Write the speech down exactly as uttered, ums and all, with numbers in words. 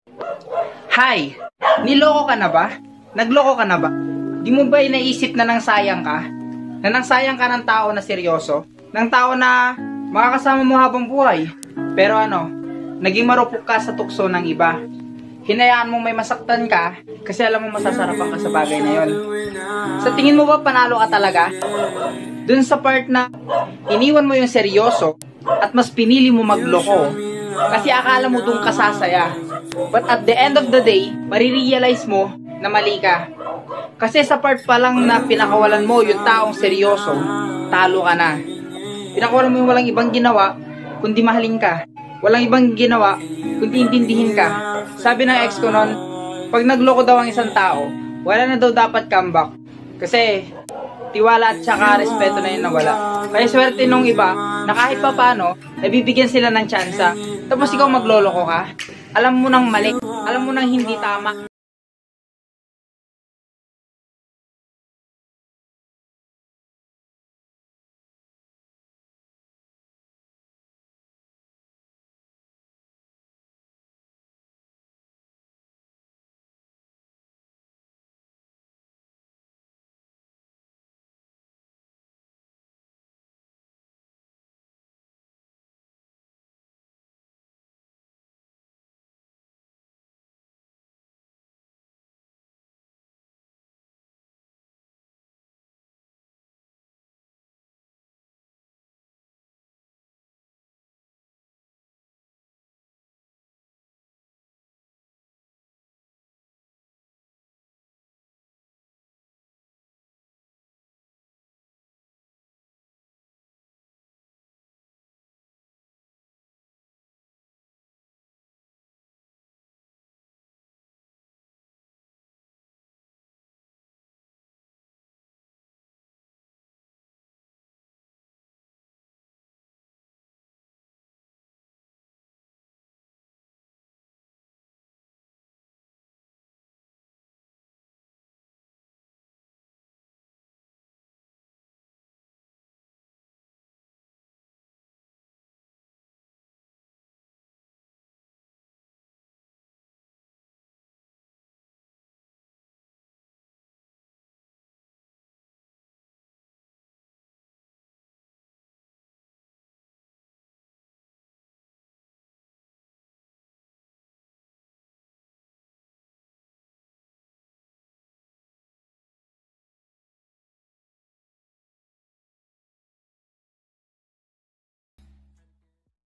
Hi! Niloko ka na ba? Nagloko ka na ba? Di mo ba inaisip na nang sayang ka? Na nang sayang ka ng tao na seryoso? Ng tao na makakasama mo habang buhay? Pero ano, naging marupok ka sa tukso ng iba. Hinayaan mong may masaktan ka kasi alam mo masasarapan ka sa bagay na yon. Sa tingin mo ba panalo ka talaga? Dun sa part na iniwan mo yung seryoso at mas pinili mo magloko kasi akala mo dun kasasaya. But at the end of the day, marirealize mo na mali ka. Kasi sa part pa lang na pinakawalan mo yung taong seryoso, talo ka na. Pinakawalan mo yung walang ibang ginawa, kundi mahalin ka. Walang ibang ginawa, kundi intindihin ka. Sabi ng ex ko nun, pag nagloko daw ang isang tao, wala na daw dapat comeback. Kasi tiwala at saka respeto na yun nawala. Kaya swerte nung iba, na kahit pa paano, nabibigyan sila ng tsansa. Tapos ikaw magloloko ka, alam mo nang mali, alam mo nang hindi tama.